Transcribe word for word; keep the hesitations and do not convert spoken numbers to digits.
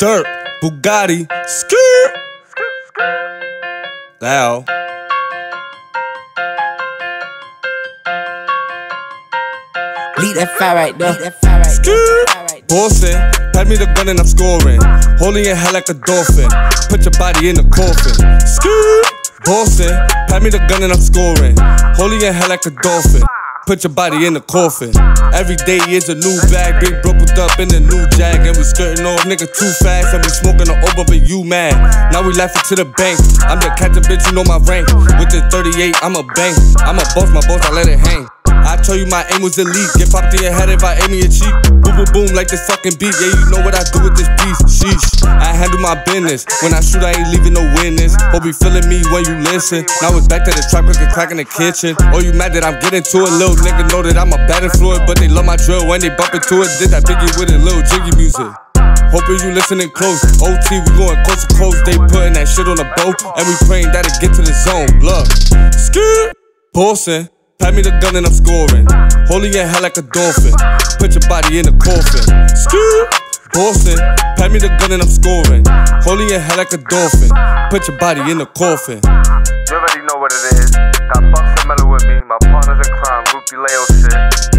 Dirt, Bugatti, skirt. Now. Leave that fire right there. That fire right Skirt. Bossin', pat me the gun and I'm scoring. Holding your head like a dolphin. Put your body in the coffin. Skirt. Bossin', pat me the gun and I'm scoring. Holding your head like a dolphin. Put your body in the coffin. Every day is a new bag. Big bro put up in a new jag. And we skirting off nigga too fast. And we smoking the over but you mad. Now we laughing to the bank. I'm the captain bitch, you know my rank. With the thirty-eight, I'm a bang. I'm a boss, my boss, I let it hang. I told you my aim was elite. Get popped in your head if I aim in your cheek. Boom, boom, boom, like this fucking beat. Yeah, you know what I do with this beast. Sheesh, I handle my business. When I shoot, I ain't leaving no witness. Hope you feeling me when you listen. Now it's back to the trap, cooking crack in the kitchen. Oh, you mad that I'm getting to it? Little nigga know that I'm a bad influence, but they love my drill when they bump into it. Did that Biggie with it, little jiggy music. Hoping you listening close. O T, we going close to close. They putting that shit on the boat, and we praying that it get to the zone. Look, skirt, bossin'. Pat me the gun and I'm scoring. Holding your head like a dolphin. Put your body in the coffin. Skirt. Bossin'. Pat me the gun and I'm scoring. Holding your head like a dolphin. Put your body in the coffin. You already know what it is. Got Bucks and Mellow with me. My partners in crime, Groupie Leo shit.